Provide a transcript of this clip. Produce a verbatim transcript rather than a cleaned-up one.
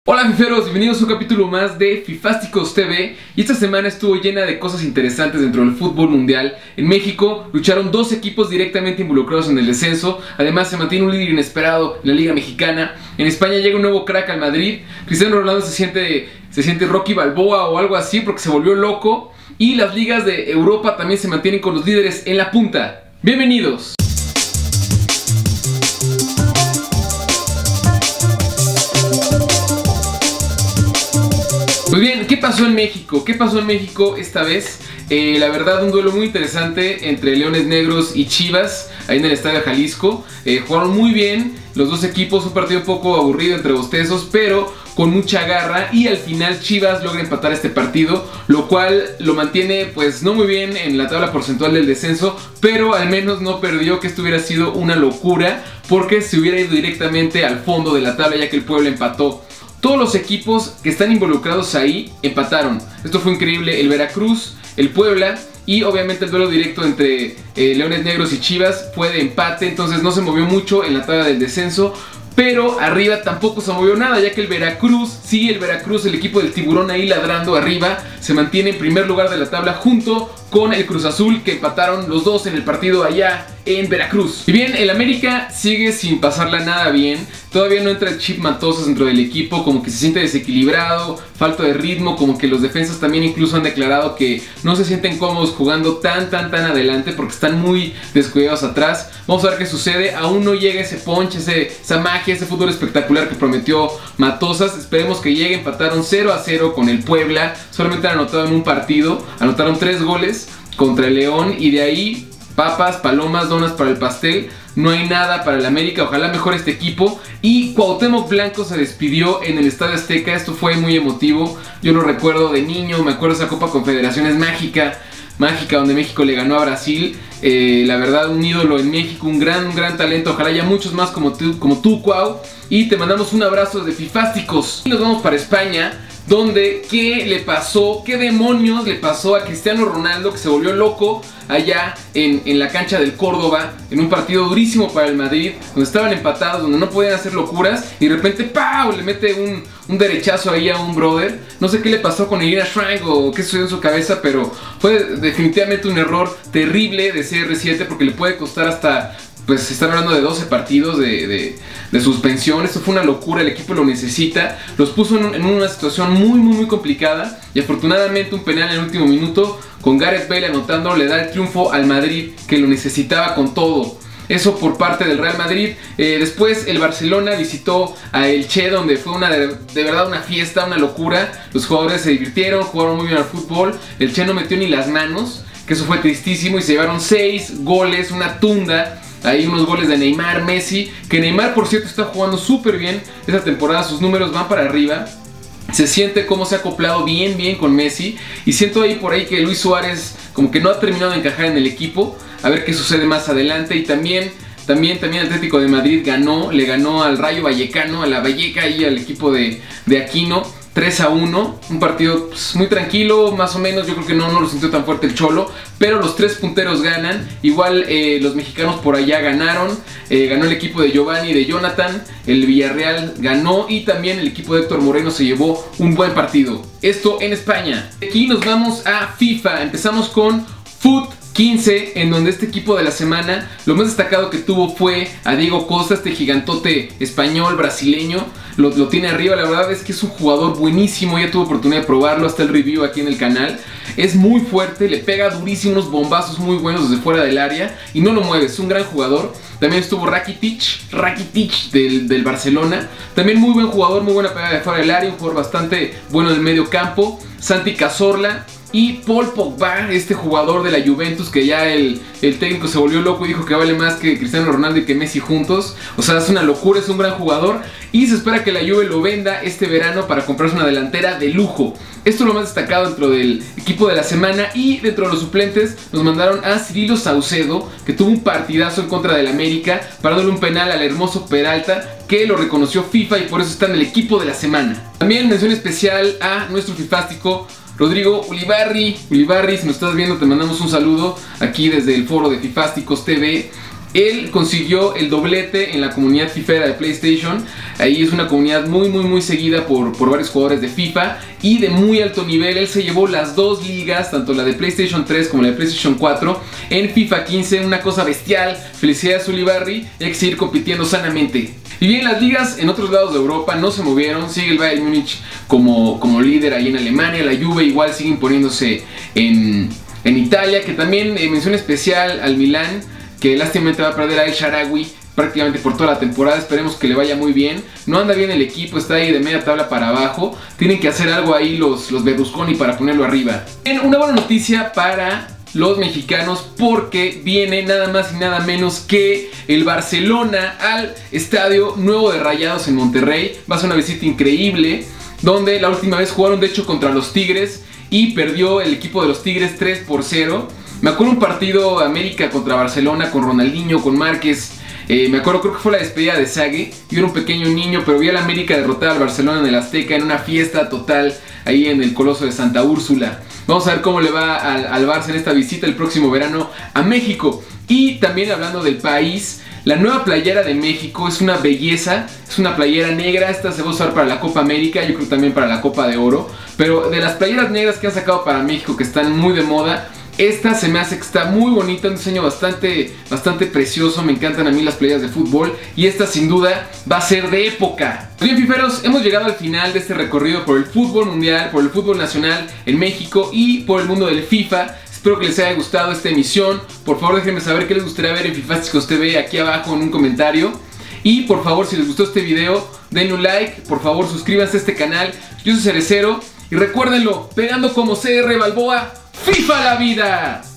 Hola fiferos, bienvenidos a un capítulo más de Fifásticos T V. Y esta semana estuvo llena de cosas interesantes dentro del fútbol mundial. En México lucharon dos equipos directamente involucrados en el descenso. Además se mantiene un líder inesperado en la Liga Mexicana. En España llega un nuevo crack al Madrid. Cristiano Ronaldo se siente, se siente Rocky Balboa o algo así porque se volvió loco. Y las ligas de Europa también se mantienen con los líderes en la punta. Bienvenidos. Pues bien, ¿qué pasó en México? ¿Qué pasó en México esta vez? Eh, la verdad, un duelo muy interesante entre Leones Negros y Chivas, ahí en el Estadio Jalisco. Eh, jugaron muy bien los dos equipos, un partido un poco aburrido entre bostezos, pero con mucha garra. Y al final Chivas logra empatar este partido, lo cual lo mantiene pues no muy bien en la tabla porcentual del descenso, pero al menos no perdió, que esto hubiera sido una locura, porque se hubiera ido directamente al fondo de la tabla, ya que el Puebla empató. Todos los equipos que están involucrados ahí empataron. Esto fue increíble. El Veracruz, el Puebla y obviamente el duelo directo entre eh, Leones Negros y Chivas fue de empate. Entonces no se movió mucho en la tabla del descenso. Pero arriba tampoco se movió nada, ya que el Veracruz, sí, el Veracruz, el equipo del tiburón ahí ladrando arriba, se mantiene en primer lugar de la tabla junto con el Cruz Azul, que empataron los dos en el partido allá en Veracruz. Y bien, el América sigue sin pasarla nada bien. Todavía no entra el Chip Matosas dentro del equipo, como que se siente desequilibrado, falta de ritmo, como que los defensas también incluso han declarado que no se sienten cómodos jugando tan tan tan adelante porque están muy descuidados atrás. Vamos a ver qué sucede. Aún no llega ese punch, ese, esa magia, ese fútbol espectacular que prometió Matosas. Esperemos que llegue. Empataron cero a cero con el Puebla. Solamente han anotado en un partido. Anotaron tres goles contra el León y de ahí papas, palomas, donas para el pastel. No hay nada para el América, ojalá mejore este equipo. Y Cuauhtémoc Blanco se despidió en el Estadio Azteca. Esto fue muy emotivo. Yo lo recuerdo de niño, me acuerdo de esa Copa Confederaciones mágica, mágica donde México le ganó a Brasil. Eh, la verdad, un ídolo en México, un gran, un gran talento. Ojalá haya muchos más como tú, como tú, Cuau. Y te mandamos un abrazo desde Fifásticos. Y nos vamos para España, donde ¿qué le pasó? ¿Qué demonios le pasó a Cristiano Ronaldo, que se volvió loco allá en, en la cancha del Córdoba, en un partido durísimo para el Madrid, donde estaban empatados, donde no podían hacer locuras, y de repente ¡pau! Le mete un, un derechazo ahí a un brother? No sé qué le pasó con Irina Shrank o qué sucedió en su cabeza, pero fue definitivamente un error terrible de C R siete, porque le puede costar hasta... Pues se están hablando de doce partidos de, de, de suspensión. Esto fue una locura, el equipo lo necesita. Los puso en, en una situación muy muy muy complicada. Y afortunadamente un penal en el último minuto, con Gareth Bale anotando, le da el triunfo al Madrid, que lo necesitaba con todo. Eso por parte del Real Madrid. eh, Después el Barcelona visitó a Elche, donde fue una de, de verdad una fiesta, una locura. Los jugadores se divirtieron, jugaron muy bien al fútbol. Elche no metió ni las manos, que eso fue tristísimo. Y se llevaron seis goles, una tunda. Hay unos goles de Neymar, Messi, que Neymar por cierto está jugando súper bien esta temporada, sus números van para arriba. Se siente cómo se ha acoplado bien bien con Messi. Y siento ahí por ahí que Luis Suárez como que no ha terminado de encajar en el equipo. A ver qué sucede más adelante. Y también, también, también el Atlético de Madrid ganó, le ganó al Rayo Vallecano, a la Valleca y al equipo de, de Aquino, tres a uno, un partido pues, muy tranquilo, más o menos. Yo creo que no, no lo sintió tan fuerte el Cholo, pero los tres punteros ganan. Igual eh, los mexicanos por allá ganaron, eh, ganó el equipo de Giovanni y de Jonathan, el Villarreal ganó y también el equipo de Héctor Moreno se llevó un buen partido. Esto en España. Aquí nos vamos a FIFA, empezamos con Foot quince, en donde este equipo de la semana, lo más destacado que tuvo fue a Diego Costa, este gigantote español, brasileño. Lo, lo tiene arriba, la verdad es que es un jugador buenísimo. Ya tuve oportunidad de probarlo, hasta el review aquí en el canal. Es muy fuerte, le pega durísimo, unos bombazos muy buenos desde fuera del área y no lo mueve, es un gran jugador. También estuvo Rakitic, Rakitic del, del Barcelona. También muy buen jugador, muy buena pegada de fuera del área, un jugador bastante bueno del medio campo. Santi Cazorla. Y Paul Pogba, este jugador de la Juventus, que ya el, el técnico se volvió loco y dijo que vale más que Cristiano Ronaldo y que Messi juntos. O sea, es una locura, es un gran jugador. Y se espera que la Juve lo venda este verano para comprarse una delantera de lujo. Esto es lo más destacado dentro del equipo de la semana. Y dentro de los suplentes nos mandaron a Cirilo Saucedo, que tuvo un partidazo en contra del América, parándole un penal al hermoso Peralta, que lo reconoció FIFA y por eso está en el equipo de la semana. También mención especial a nuestro fifástico Rodrigo Ulibarri. Ulibarri, si nos estás viendo, te mandamos un saludo aquí desde el foro de Fifásticos T V. Él consiguió el doblete en la comunidad fifera de PlayStation. Ahí es una comunidad muy muy muy seguida por, por varios jugadores de FIFA y de muy alto nivel. Él se llevó las dos ligas, tanto la de PlayStation tres como la de PlayStation cuatro, en FIFA quince, una cosa bestial. Felicidades a Ulibarri, hay que seguir compitiendo sanamente. Y bien, las ligas en otros lados de Europa no se movieron. Sigue el Bayern Múnich como, como líder ahí en Alemania. La Juve igual sigue imponiéndose en, en Italia, que también eh, mención especial al Milán, que lástimamente va a perder a El Shaarawy prácticamente por toda la temporada. Esperemos que le vaya muy bien. No anda bien el equipo, está ahí de media tabla para abajo. Tienen que hacer algo ahí los, los Berlusconi para ponerlo arriba. Bien, una buena noticia para los mexicanos, porque viene nada más y nada menos que el Barcelona al Estadio Nuevo de Rayados en Monterrey. Va a ser una visita increíble, donde la última vez jugaron de hecho contra los Tigres y perdió el equipo de los Tigres tres por cero. Me acuerdo un partido América contra Barcelona con Ronaldinho, con Márquez. Eh, me acuerdo, creo que fue la despedida de Sague. Yo era un pequeño niño, pero vi a la América derrotar al Barcelona en el Azteca en una fiesta total ahí en el Coloso de Santa Úrsula. Vamos a ver cómo le va al, al Barça en esta visita el próximo verano a México. Y también hablando del país, la nueva playera de México es una belleza. Es una playera negra, esta se va a usar para la Copa América, yo creo también para la Copa de Oro. Pero de las playeras negras que han sacado para México, que están muy de moda, esta se me hace que está muy bonita, un diseño bastante, bastante precioso. Me encantan a mí las playeras de fútbol y esta sin duda va a ser de época. Bien, fiferos, hemos llegado al final de este recorrido por el fútbol mundial, por el fútbol nacional en México y por el mundo del FIFA. Espero que les haya gustado esta emisión. Por favor, déjenme saber qué les gustaría ver en Fifásticos T V aquí abajo en un comentario. Y por favor, si les gustó este video, denle un like. Por favor, suscríbanse a este canal. Yo soy Cerecero y recuérdenlo, pegando como C R Balboa, ¡FIFA la vida!